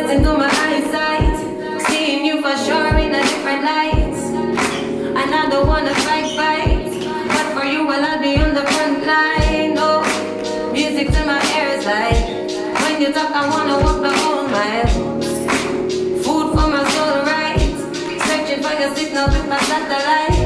blessing to my eyesight, seeing you for sure in a different light. And I don't wanna fight, but for you, well, I'll be on the front line. Oh, music to my ears like when you talk, I wanna walk the whole mile. Food for my soul, right? Searching for your signal with my satellite.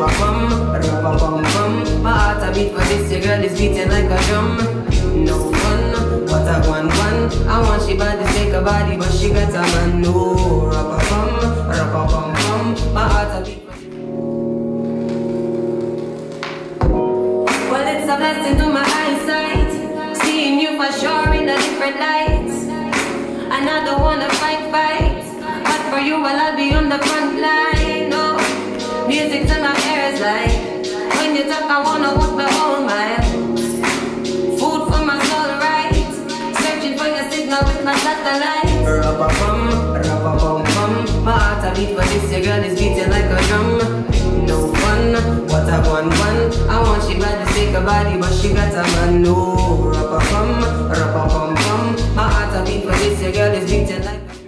My heart a beat for this, your girl is beating like a drum. No fun, what a one. I want she body, shake her body, but she got a man. No, rap-a-bum, my heart a beat for this. Well, it's a blessing to my eyesight, seeing you for sure in a different light. And I don't wanna fight, but for you, well, I'll be on the front line. No, music to my ears like when you talk, I wanna walk the whole mile. Food for my soul, right? Searching for your signal with my satellite. My heart a beat for this, your girl is beating like a drum. No fun, what a one. I want she body, shake her body, but she got a man. No, rap-a-bum, my heart a beat for this, your girl is beating like a drum.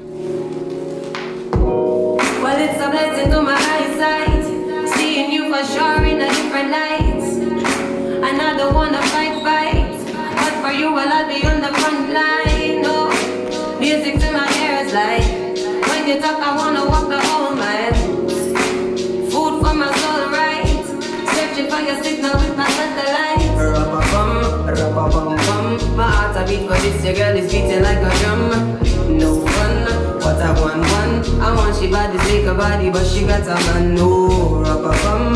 Well, it's a blessing to my eyesight, seeing you for sure in a different light. And I don't wanna fight, but for you, well, I'll be on the front line. No, music to my ears like when you talk, I wanna walk the whole mile. Food for my soul, right? Searching for your signal with my satellite. Rap-a-bum, my heart a beat for this, your girl is beating like a drum. No fun, what a one. I want she body, shake her body, but she got a man. No, rap-a-bum.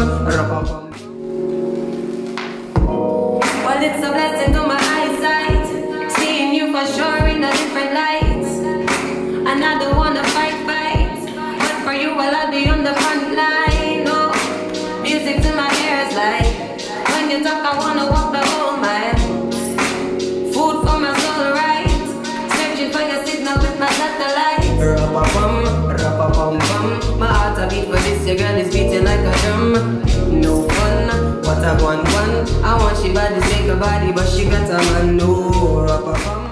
Well, it's a blessing to my eyesight, seeing you for sure in a different light. And I don't wanna fight, but for you, well, I'll be on the front line. No, music to my ears like when you talk, I wanna walk the whole mile. Food for my soul, right? Searching for your signal with my satellite. Rap-a-bum, my heart a beat for this, your girl is beating like a drum. No fun, what a one. I want she body, shake her body, but she got a man. No, rap-a-bum.